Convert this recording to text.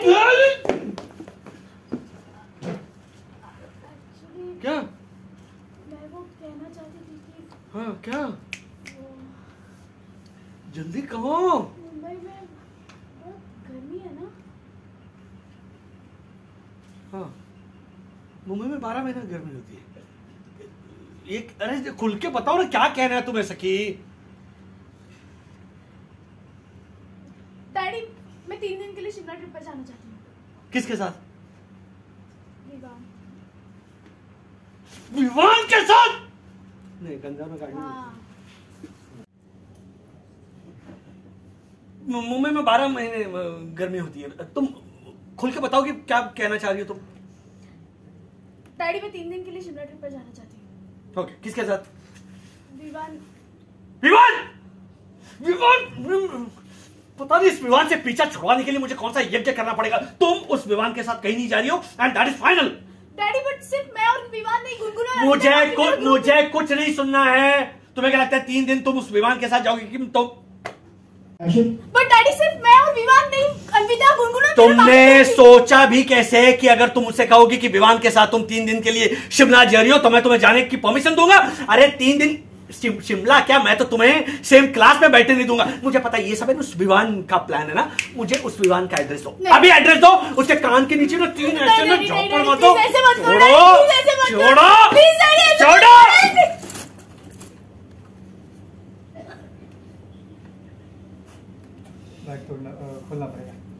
क्या? मैं वो कहना चाहती थी कि हाँ क्या? जल्दी कहो। मुंबई में बहुत गर्मी है ना? हाँ, मुंबई में 12 महीना गर्मी होती है। एक अरे खुल के बताओ ना, क्या कहना है तुम्हें सखी? डैडी, मैं 3 दिन के लिए शिमला ट्रिप पर जाना चाहती हूँ। किसके साथ? विवान। विवान के साथ? नहीं, गंगा में गाड़ी हाँ। मुंबई में 12 महीने गर्मी होती है। तुम खुल के बताओ कि क्या कहना चाह रही हो तुम? डैडी, मैं 3 दिन के लिए शिमला ट्रिप पर जाना चाहती हूँ। ओके, किसके साथ? विवान। विवान! विवान! पता नहीं इस विवान से पीछा छुड़वाने के लिए मुझे कौन सा यज्ञ करना पड़ेगा। तुम उस विवान के साथ कहीं नहीं जा रही हो and that is final. Daddy, but सिर्फ मैं और विवान नहीं, गुनगुन। मुझे कुछ नहीं सुनना है। तुम्हें क्या लगता है 3 दिन तुम उस विवान के साथ जाओगी कि तुम? बट डैडी, सिर्फ मैं और विवान नहीं, अन्विता, गुनगुन। तुमने सोचा भी कैसे कि अगर तुम मुझसे कहोगी कि विवान के साथ तुम 3 दिन के लिए शिमला जा रही हो तो मैं तुम्हें जाने की परमिशन दूंगा? अरे 3 दिन शिमला क्या, मैं तो तुम्हें सेम क्लास में बैठने नहीं दूंगा। मुझे पता है ये सब है उस विवान का प्लान है ना। मुझे उस विवान का एड्रेस दो, अभी एड्रेस दो। उसके कान के नीचे ना 3 ऐसे ना झोंपड़ मार दो। छोड़ो, छोड़ो। बैग खोलना पड़ेगा।